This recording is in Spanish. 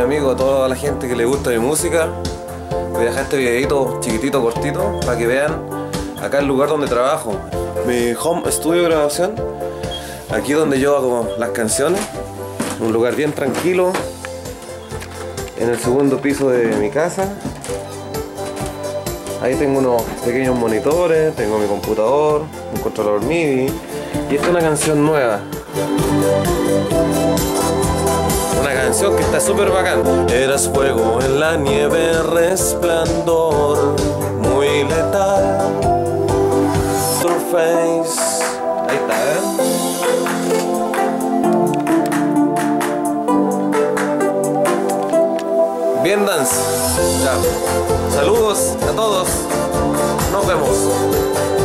amigos, a toda la gente que le gusta mi música. Voy a dejar este videito chiquitito, cortito, para que vean acá el lugar donde trabajo, mi home studio de grabación. Aquí donde yo hago las canciones, un lugar bien tranquilo, en el segundo piso de mi casa. Ahí tengo unos pequeños monitores, tengo mi computador, un controlador MIDI, y esta es una canción nueva. Una canción que está súper bacán. Eras fuego en la nieve, resplandor muy letal. Surface. Ahí está, Bien dance. Ya. Saludos a todos. Nos vemos.